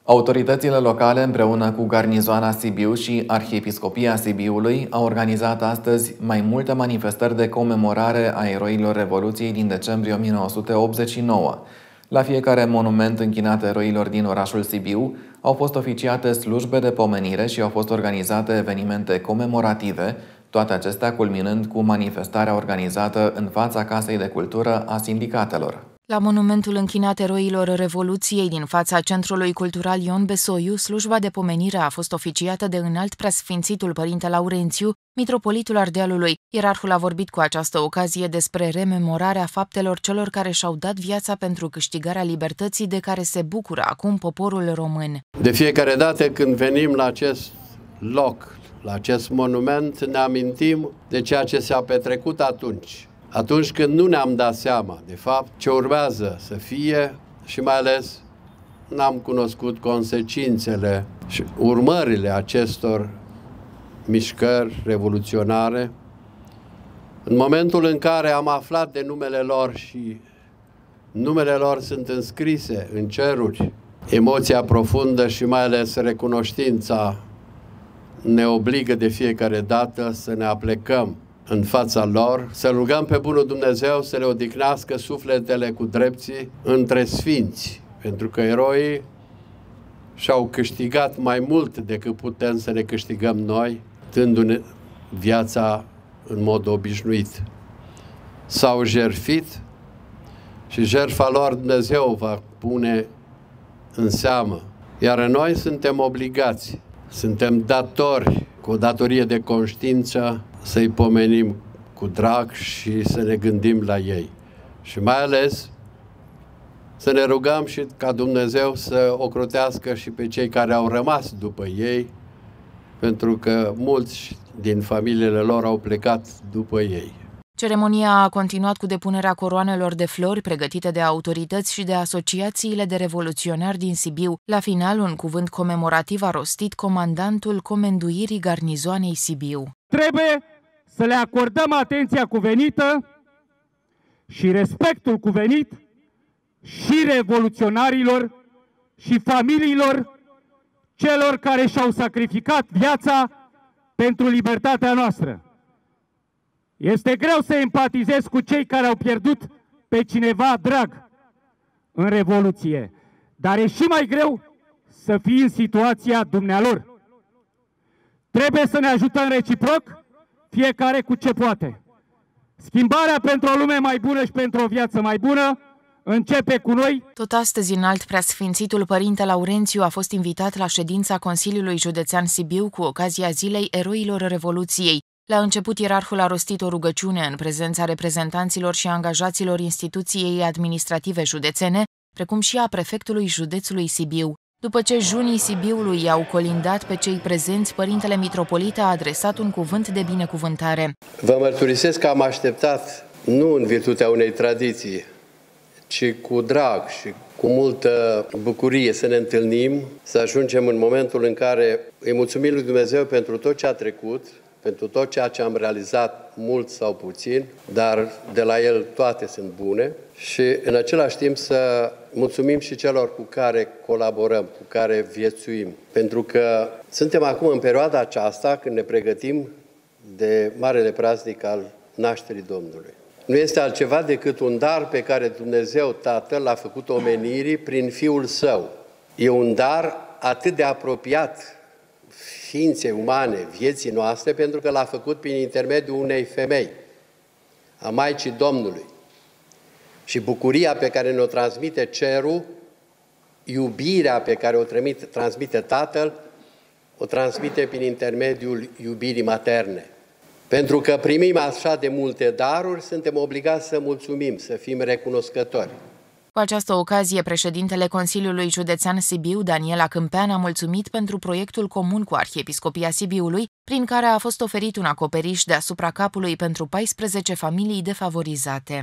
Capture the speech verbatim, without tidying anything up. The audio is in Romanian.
Autoritățile locale, împreună cu Garnizoana Sibiu și Arhiepiscopia Sibiului, au organizat astăzi mai multe manifestări de comemorare a eroilor Revoluției din decembrie o mie nouă sute optzeci și nouă. La fiecare monument închinat eroilor din orașul Sibiu au fost oficiate slujbe de pomenire și au fost organizate evenimente comemorative, toate acestea culminând cu manifestarea organizată în fața Casei de Cultură a Sindicatelor. La monumentul închinat eroilor Revoluției din fața Centrului Cultural Ion Besoiu, slujba de pomenire a fost oficiată de înalt preasfințitul Părinte Laurențiu, mitropolitul Ardealului. Ierarhul a vorbit cu această ocazie despre rememorarea faptelor celor care și-au dat viața pentru câștigarea libertății de care se bucură acum poporul român. De fiecare dată când venim la acest loc, la acest monument, ne amintim de ceea ce s-a petrecut atunci. Atunci când nu ne-am dat seama, de fapt, ce urmează să fie și mai ales n-am cunoscut consecințele și urmările acestor mișcări revoluționare. În momentul în care am aflat de numele lor și numele lor sunt înscrise în ceruri, emoția profundă și mai ales recunoștința ne obligă de fiecare dată să ne aplecăm în fața lor, să rugăm pe bunul Dumnezeu să le odihnească sufletele cu drepții între sfinți, pentru că eroii și-au câștigat mai mult decât putem să ne câștigăm noi, dându-ne viața în mod obișnuit. S-au jertfit și jertfa lor Dumnezeu va pune în seamă, iar noi suntem obligați, suntem datori, cu o datorie de conștiință, să-i pomenim cu drag și să ne gândim la ei. Și mai ales să ne rugăm și ca Dumnezeu să ocrotească și pe cei care au rămas după ei, pentru că mulți din familiile lor au plecat după ei. Ceremonia a continuat cu depunerea coroanelor de flori pregătite de autorități și de asociațiile de revoluționari din Sibiu. La final, un cuvânt comemorativ a rostit comandantul Comenduirii Garnizoanei Sibiu. Trebuie să le acordăm atenția cuvenită și respectul cuvenit și revoluționarilor și familiilor celor care și-au sacrificat viața pentru libertatea noastră. Este greu să empatizez cu cei care au pierdut pe cineva drag în Revoluție, dar e și mai greu să fii în situația dumnealor. Trebuie să ne ajutăm reciproc, fiecare cu ce poate. Schimbarea pentru o lume mai bună și pentru o viață mai bună începe cu noi. Tot astăzi, înalt preasfințitul Părinte Laurențiu a fost invitat la ședința Consiliului Județean Sibiu cu ocazia Zilei Eroilor Revoluției. La început, ierarhul a rostit o rugăciune în prezența reprezentanților și angajaților instituției administrative județene, precum și a prefectului județului Sibiu. După ce junii Sibiului i-au colindat pe cei prezenți, Părintele Mitropolit a adresat un cuvânt de binecuvântare. Vă mărturisesc că am așteptat, nu în virtutea unei tradiții, ci cu drag și cu multă bucurie să ne întâlnim, să ajungem în momentul în care îi mulțumim lui Dumnezeu pentru tot ce a trecut, pentru tot ceea ce am realizat, mult sau puțin, dar de la el toate sunt bune și în același timp să mulțumim și celor cu care colaborăm, cu care viețuim. Pentru că suntem acum în perioada aceasta când ne pregătim de marele praznic al nașterii Domnului. Nu este altceva decât un dar pe care Dumnezeu Tatăl l-a făcut omenirii prin Fiul Său. E un dar atât de apropiat ființei umane, vieții noastre, pentru că l-a făcut prin intermediul unei femei, a Maicii Domnului. Și bucuria pe care ne-o transmite cerul, iubirea pe care o transmite Tatăl, o transmite prin intermediul iubirii materne. Pentru că primim așa de multe daruri, suntem obligați să mulțumim, să fim recunoscători. Cu această ocazie, președintele Consiliului Județean Sibiu, Daniela Câmpean, a mulțumit pentru proiectul comun cu Arhiepiscopia Sibiului, prin care a fost oferit un acoperiș deasupra capului pentru paisprezece familii defavorizate.